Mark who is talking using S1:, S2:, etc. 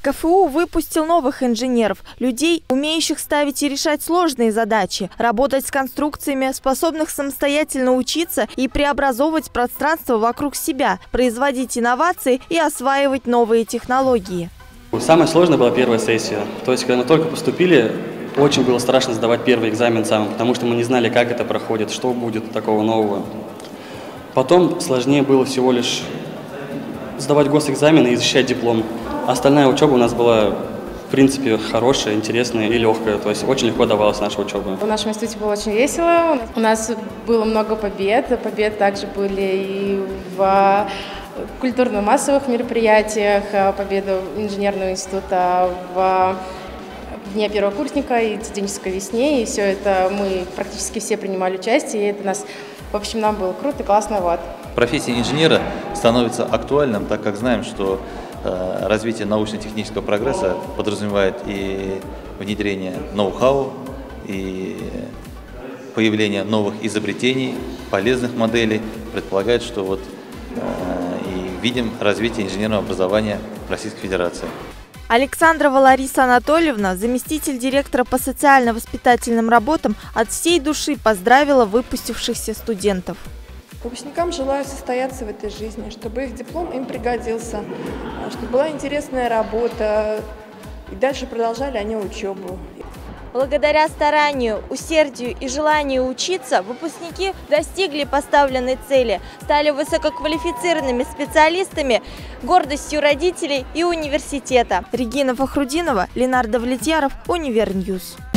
S1: КФУ выпустил новых инженеров, людей, умеющих ставить и решать сложные задачи, работать с конструкциями, способных самостоятельно учиться и преобразовывать пространство вокруг себя, производить инновации и осваивать новые технологии.
S2: Самое сложное была первая сессия. То есть, когда мы только поступили, очень было страшно сдавать первый экзамен сам, потому что мы не знали, как это проходит, что будет такого нового. Потом сложнее было всего лишь сдавать госэкзамены и защищать диплом. Остальная учеба у нас была, в принципе, хорошая, интересная и легкая. То есть очень легко давалась наша учеба.
S3: В нашем институте было очень весело. У нас было много побед. Победы также были и в культурно-массовых мероприятиях, победа инженерного института в Дне первокурсника и студенческой весне. И все это мы практически все принимали участие. И это нас, в общем, нам было круто и классно. Вот.
S4: Профессия инженера становится актуальным, так как знаем, что развитие научно-технического прогресса подразумевает и внедрение ноу-хау, и появление новых изобретений, полезных моделей. Предполагает, что вот и видим развитие инженерного образования в Российской Федерации.
S1: Александрова Лариса Анатольевна, заместитель директора по социально-воспитательным работам, от всей души поздравила выпустившихся студентов.
S5: Выпускникам желаю состояться в этой жизни, чтобы их диплом им пригодился, чтобы была интересная работа, и дальше продолжали они учебу.
S1: Благодаря старанию, усердию и желанию учиться, выпускники достигли поставленной цели, стали высококвалифицированными специалистами, гордостью родителей и университета. Регина Фахрудинова, Ленардо Влетьяров, Универньюз.